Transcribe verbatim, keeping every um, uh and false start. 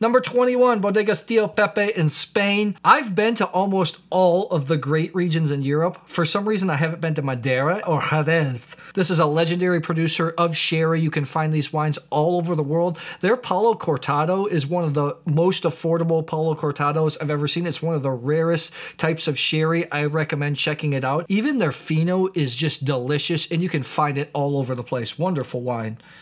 Number twenty-one, Bodega Steel Pepe in Spain. I've been to almost all of the great regions in Europe. For some reason, I haven't been to Madeira or Jerez. This is a legendary producer of sherry. You can find these wines all over the world. Their Palo Cortado is one of the most affordable Palo Cortados I've ever seen. It's one of the rarest types of sherry. I recommend checking it out. Even their Fino is just delicious, and you can find it all over the place. Wonderful wine.